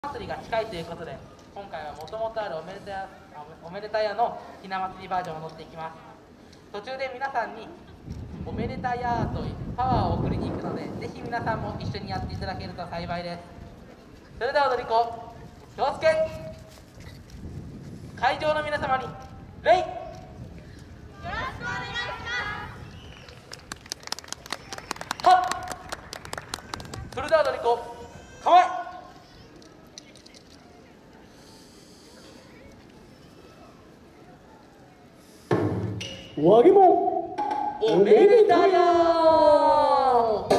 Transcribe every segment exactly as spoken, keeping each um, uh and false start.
祭りが近いということで、今回はもともとあるおめでたやおめでたやのひな祭りバージョンを乗っていきます。途中で皆さんにおめでたやというパワーを送りに行くので、ぜひ皆さんも一緒にやっていただけると幸いです。それでは踊り子京介、会場の皆様に礼。よろしくお願いします。はっ、それでは踊り子構え。 わげもおめでたやー。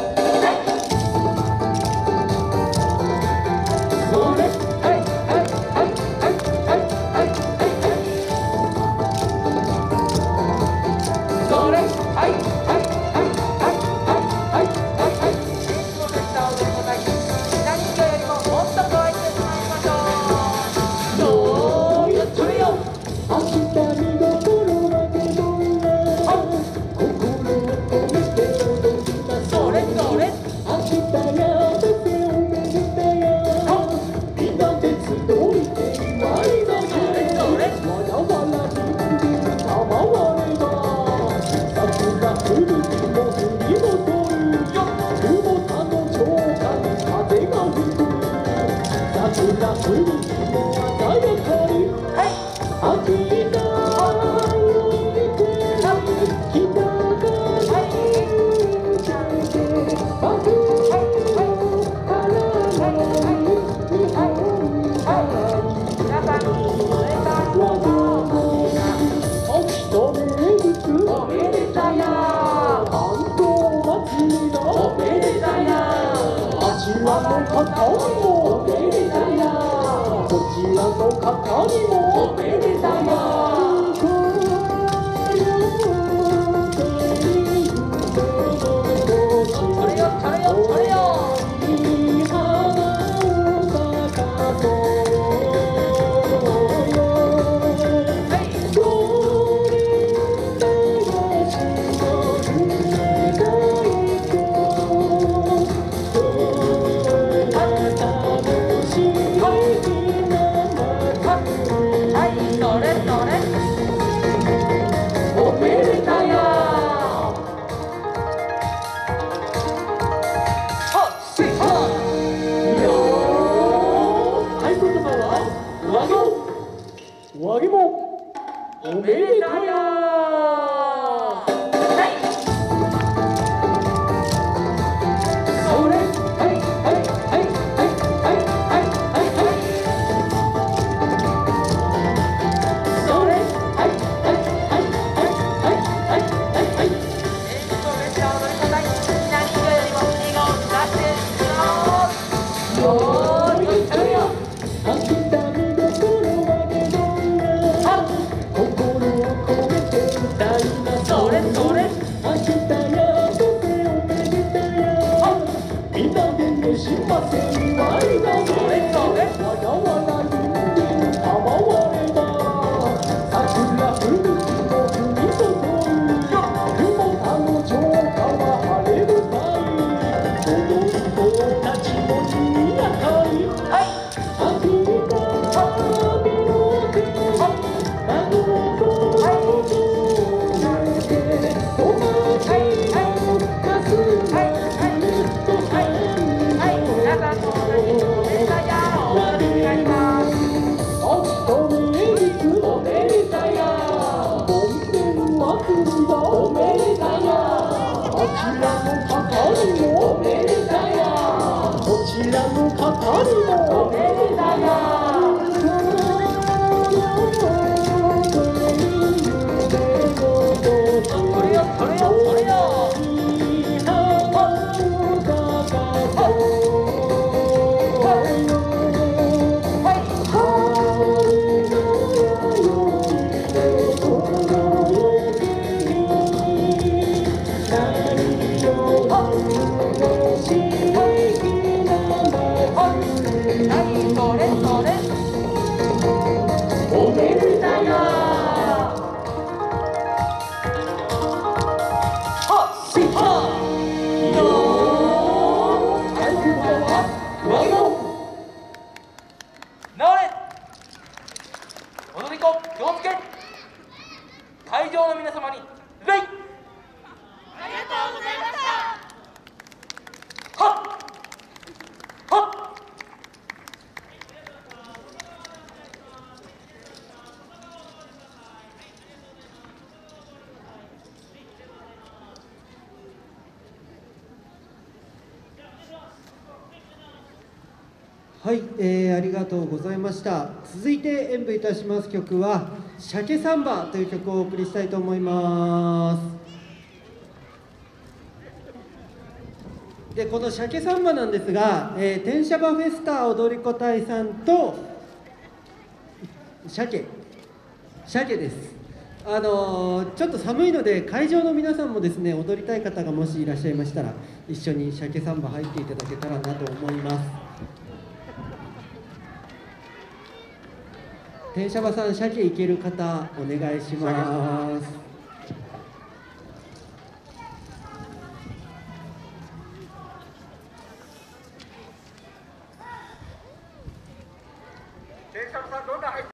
わげもおめでたや気をつけ。会場の皆様に礼。 ありがとうございました。 はっはっ。 はい、えー、ありがとうございました。続いて演舞いたします曲は「鮭サンバ」という曲をお送りしたいと思います。でこの鮭サンバなんですが、えー、天シャバフェスタ踊り子隊さんと鮭鮭です。あのー、ちょっと寒いので会場の皆さんもですね踊りたい方がもしいらっしゃいましたら一緒に鮭サンバ入っていただけたらなと思います。天シャバさん、鮭いける方お願いします。 天シャバさんどんな入って